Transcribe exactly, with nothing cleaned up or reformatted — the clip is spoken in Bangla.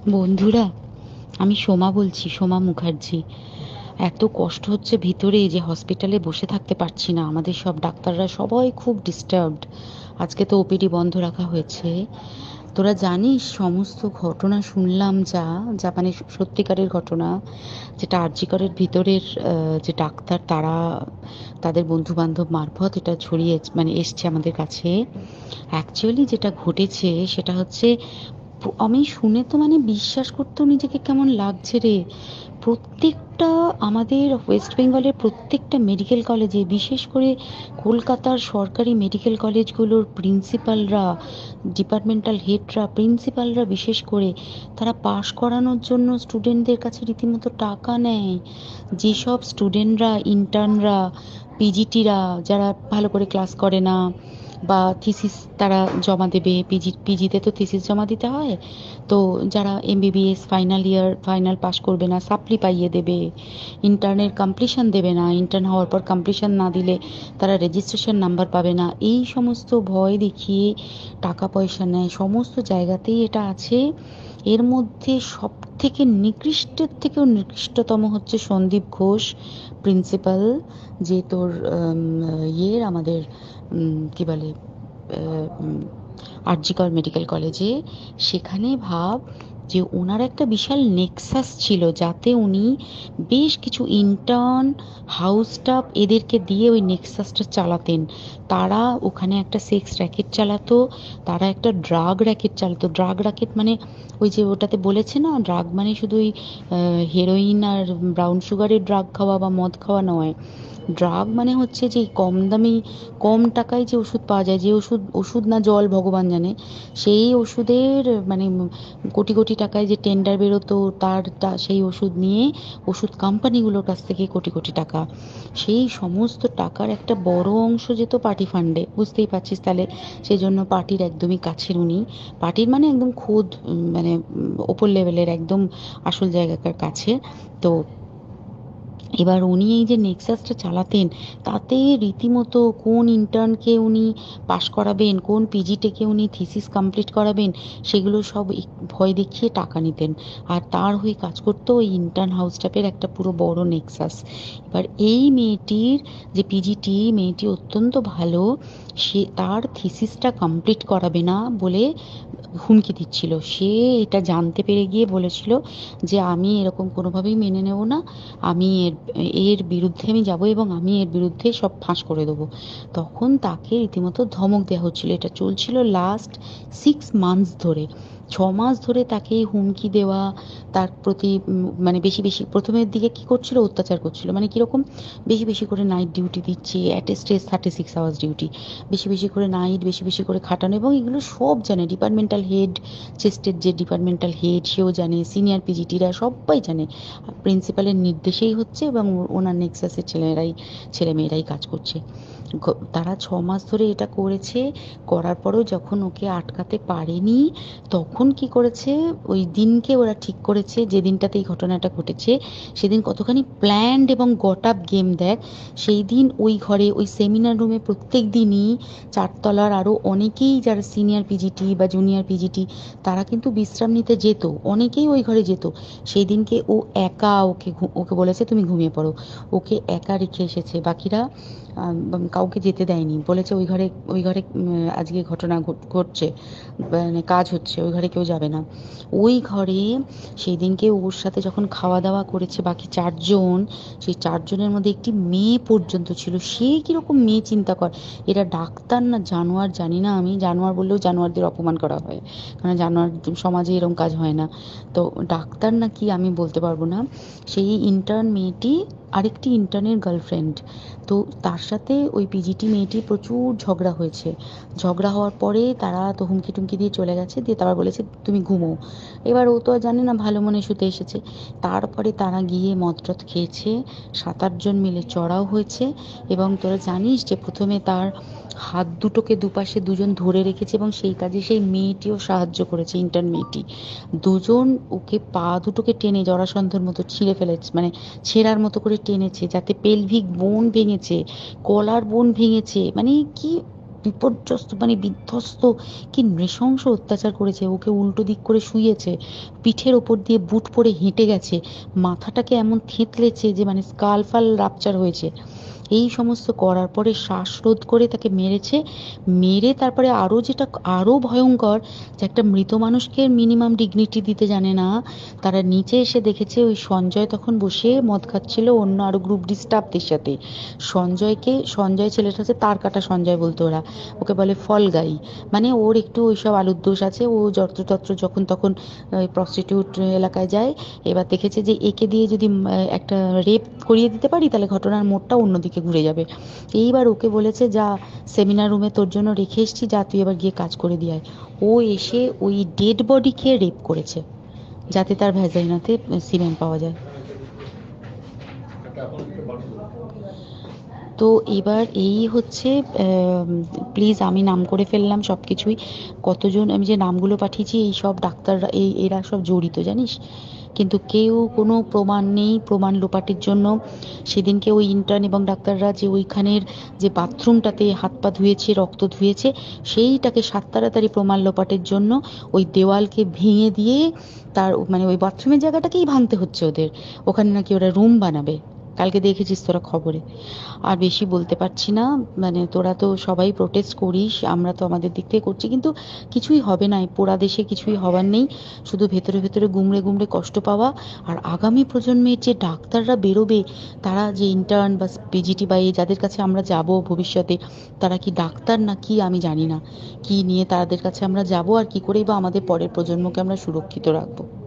বন্ধুরা, আমি সোমা বলছি, সোমা মুখার্জি। এত কষ্ট হচ্ছে ভিতরে যে হসপিটালে বসে থাকতে পারছি না। আমাদের সব ডাক্তাররা সবাই খুব ডিস্টার্বড। আজকে তো ওপিডি বন্ধ রাখা হয়েছে। তোরা জানিস সমস্ত ঘটনা শুনলাম, যা যা মানে সত্যিকারের ঘটনা, যেটা আরজিকরের ভিতরের আহ, যে ডাক্তার তারা তাদের বন্ধু বান্ধব মারফত এটা ছড়িয়ে মানে এসছে আমাদের কাছে। অ্যাকচুয়ালি যেটা ঘটেছে সেটা হচ্ছে, প- আমি শুনে তো মানে বিশ্বাস করতেও নিজেকে কেমন লাগছে রে। প্রত্যেকটা আমাদের ওয়েস্ট বেঙ্গলের প্রত্যেকটা মেডিকেল কলেজে, বিশেষ করে কলকাতার সরকারি মেডিকেল কলেজগুলোর প্রিন্সিপালরা, ডিপার্টমেন্টাল হেডরা, প্রিন্সিপালরা বিশেষ করে, তারা পাশ করানোর জন্য স্টুডেন্টদের কাছে রীতিমতো টাকা নেয়। যেসব স্টুডেন্টরা, ইন্টার্নরা, পিজিটিরা যারা ভালো করে ক্লাস করে না বা থিসিস তারা জমা দেবে, পিজি পিজিতে তো থিসিস জমা দিতে হয়, তো যারা MBBS final year final pass করবে না সাপ্লি পাইয়ে দেবে, ইন্টার্নের কমপ্লিশন দেবে না, ইন্টার্ন হওয়ার পর কমপ্লিশন না দিলে তারা রেজিস্ট্রেশন নাম্বার পাবে না, এই সমস্ত ভয় দেখিয়ে টাকা পয়সা নেয়। সমস্ত জায়গাতেই এটা আছে। এর মধ্যে সব থেকে নিকৃষ্টের থেকেও নিকৃষ্টতম হচ্ছে সন্দীপ ঘোষ, প্রিন্সিপাল, যে তোর উম, ইয়ের আমাদের উম, কি বলে আরজিকর মেডিকেল কলেজে। সেখানে ভাব যে ওনার একটা বিশাল নেক্সাস ছিল, যাতে উনি বেশ কিছু ইন্টার্ন, হাউস স্টাফ এদেরকে দিয়ে ওই নেক্সাসটা চালাতেন। তারা ওখানে একটা সেক্স র্যাকেট চালাতো, তারা একটা ড্রাগ র্যাকেট চালাতো। ড্রাগ র্যাকেট মানে ওই যে ওটাতে বলেছে না, ড্রাগ মানে শুধু ওই হেরোইন আর ব্রাউন সুগারের ড্রাগ খাওয়া বা মদ খাওয়া নয়। ড্রাগ মানে হচ্ছে যে কম দামি, কম টাকায় যে ওষুধ পাওয়া যায়, যে ওষুধ, ওষুধ না জল ভগবান জানে, সেই ওষুধের মানে উম কোটি কোটি টাকায় যে টেন্ডার বেরোতো, তার তা- সেই ওষুধ নিয়ে ওষুধ কোম্পানিগুলোর কাছ থেকে কোটি কোটি টাকা, সেই সমস্ত টাকার একটা বড় অংশ যেত পার্টি ফান্ডে, বুঝতেই পারছিস তাহলে। সেই জন্য পার্টির একদমই কাছের উনি, পার্টির মানে একদম খোদ উম, মানে উম, ওপর লেভেলের একদম আসল জায়গাকার কাছে। তো এবার উনি এই যে নেক্সাসটা চালাতেন, তাতে রীতিমতো কোন ইন্টার্নকে উনি পাশ করাবেন, কোন পিজিটেকে উনি থিসিস কমপ্লিট করাবেন, সেগুলো সব এক- ভয় দেখিয়ে টাকা নিতেন। আর তার হয়ে কাজ করতো ওই ইন্টার্ন হাউস স্টাফের একটা পুরো বড় নেক্সাস। এবার এই মেয়েটির, যে পিজিটি মেয়েটি অত্যন্ত ভালো, সে তার থিসিসটা কমপ্লিট করাবে না বলে হুমকি দিচ্ছিল। সে এটা জানতে পেরে গিয়ে বলেছিল যে আমি এরকম কোনোভাবেই মেনে নেব না, আমি এর এর বিরুদ্ধে আমি যাব এবং আমি এর বিরুদ্ধে সব ফাঁস করে দেবো। তখন তাকে রীতিমতো ধমক দেওয়া হচ্ছিল। এটা চলছিল লাস্ট সিক্স মান্থস ধরে। ছ মাস ধরে তাকে এই হুমকি দেওয়া, তার প্রতি উম, মানে বেশি বেশি প্রথমের দিকে কি করছিল, অত্যাচার করছিল, মানে কিরকম, বেশি বেশি করে নাইট ডিউটি দিচ্ছে, at a stretch thirty six hours duty, বেশি বেশি করে নাইট, বেশি বেশি করে খাটানো, এবং এগুলো সব জানে ডিপার্টমেন্টাল হেড, চেস্টের যে ডিপার্টমেন্টাল হেড সেও জানে, সিনিয়র পিজিটিরা সবাই জানে। প্রিন্সিপালের নির্দেশেই হচ্ছে এবং ও- ওনার নেক্সাসের ছেলেরাই, ছেলে মেয়েরাই কাজ করছে। গ- তারা ছ মাস ধরে এটা করেছে। করার পরেও যখন ওকে আটকাতে পারেনি, তখন কি করেছে, ওই দিনকে ওরা ঠিক করেছে যে দিনটাতে এই ঘটনাটা ঘটেছে, সেদিন কতখানি প্ল্যান্ড এবং গট আপ গেম দেখ। সেই দিন ওই ঘরে, ওই সেমিনার রুমে প্রত্যেক দিনই চারতলার আরও অনেকেই যারা সিনিয়র পিজিটি বা জুনিয়র পিজিটি, তারা কিন্তু বিশ্রাম নিতে যেত, অনেকেই ওই ঘরে যেত। সেই দিনকে ও একা, ওকে ঘু- ওকে বলেছে তুমি ঘুমিয়ে পড়ো, ওকে একা রেখে এসেছে। বাকিরা আম, বাম- কাউকে যেতে দেয়নি, বলেছে ওই ঘরে, ওই ঘরে উম, আজকে ঘটনা ঘট- ঘটছে, মানে কাজ হচ্ছে, ওই ঘরে কেউ যাবে না। ওই ঘরে সেই দিনকে ওর সাথে যখন খাওয়া দাওয়া করেছে বাকি চারজন, সেই চারজনের মধ্যে একটি মেয়ে পর্যন্ত ছিল। সে কিরকম মেয়ে চিন্তা কর, এরা ডাক্তার না জানোয়ার জানি না, আমি জানোয়ার বললেও জানোয়ারদের অপমান করা হয়, কারণ জানোয়ার সমাজে এরকম কাজ হয় না। তো ডাক্তার না কি আমি বলতে পারবো না। সেই ইন্টার্ন মেয়েটি আরেকটি ইন্টার্নের গার্লফ্রেন্ড। তো তার সাথে ওই পিজিটি মেয়েটি প্রচুর ঝগড়া হয়েছে। ঝগড়া হওয়ার পরে তারা তো হুমকি টুমকি দিয়ে চলে গেছে, দিয়ে তারপর বলেছে তুমি ঘুমো। এবার ও তো আর জানে না, ভালো মনে শুতে এসেছে। তারপরে তারা গিয়ে মদ টদ খেয়েছে, সাত আটজন মিলে চড়াও হয়েছে। এবং তোরা জানিস যে প্রথমে তার হাত দুটোকে দুপাশে দুজন ধরে রেখেছে, এবং সেই কাজে সেই মেয়েটিও সাহায্য করেছে, ইন্টার্ন মেয়েটি। দুজন ওকে পা দুটোকে টেনে জরাসন্ধের মতো ছিঁড়ে ফেলেছে, মানে ছেঁড়ার মতো করে টেনেছে, যাতে পেলভিক বোন ভেঙেছে, গলার বোন ভেঙেছে, মানে কি বিপর্যস্ত মানে বিধ্বস্ত, কি নৃশংস অত্যাচার করেছে। ওকে উল্টো দিক করে শুইয়েছে, পিঠের ওপর দিয়ে বুট পরে হেঁটে গেছে, মাথাটাকে এমন থেঁতলেছে যে মানে স্কাল ফাল রাপচার হয়েছে। এই সমস্ত করার পরে শ্বাসরোধ করে তাকে মেরেছে। মেরে তারপরে আরো যেটা আরো ভয়ঙ্কর, যে একটা মৃত মানুষকে মিনিমাম ডিগনিটি দিতে জানে না, তারা নিচে এসে দেখেছে ওই সঞ্জয় তখন বসে মদ খাচ্ছিল অন্য আরো গ্রুপ ডি স্টাফদের সাথে। সঞ্জয়কে, সঞ্জয় ছেলেটা হচ্ছে তার কাটা সঞ্জয় বলতো ওরা, ওকে বলে ফল গাই। মানে ওর একটু ওইসব আলুর দোষ আছে, ও যত্রতত্র যখন তখন প্রস্টিটিউট এলাকায় যায়। এবার দেখেছে যে একে দিয়ে যদি উম, আহ, একটা রেপ করিয়ে দিতে পারি তাহলে ঘটনার মোড়টা অন্যদিকে ঘুরে যাবে। এইবার ওকে বলেছে যা, সেমিনার রুমে তোর জন্য রেখে এসেছি, যা তুই এবার গিয়ে কাজ করে দিয়ে আয়। ও এসে ওই ডেড বডিকে রেপ করেছে যাতে তার ভ্যাজাইনাতে সিমেন্ট পাওয়া যায়। তো এবার এই হচ্ছে, প্লিজ আমি নাম করে ফেললাম সব কিছুই, কতজন আমি যে নামগুলো পাঠিয়েছি এই সব ডাক্তাররা, এই এরা সব জড়িত জানিস। কিন্তু কেউ কোনো প্রমাণ নেই, প্রমাণ লোপাটের জন্য সেদিনকে ওই ইন্টার্ন এবং ডাক্তাররা যে ওইখানের যে বাথরুমটাতে হাত পা ধুয়েছে, রক্ত ধুয়েছে, সেইটাকে সাত তাড়াতাড়ি প্রমাণ লোপাটের জন্য ওই দেওয়ালকে ভেঙে দিয়ে তার মানে ওই বাথরুমের জায়গাটাকেই ভাঙতে হচ্ছে ওদের। ওখানে নাকি ওরা রুম বানাবে, কালকে দেখেছিস তোরা খবরে। আর বেশি বলতে পারছি না, মানে তোরা তো সবাই প্রোটেস্ট করিস, আমরা তো আমাদের দিক থেকে করছি, কিন্তু কিছুই হবে না, এই পোড়া দেশে কিছুই হবার নেই, শুধু ভেতরে ভেতরে গুমড়ে গুমড়ে কষ্ট পাওয়া। আর আগামী প্রজন্মের যে ডাক্তাররা বেরোবে, তারা যে ইন্টার্ন বা পিজিটি বা এই যাদের কাছে আমরা যাব ভবিষ্যতে, তারা কি ডাক্তার না কি আমি জানি না, কি নিয়ে তাদের কাছে আমরা যাব আর কি করেই বা আমাদের পরের প্রজন্মকে আমরা সুরক্ষিত রাখবো।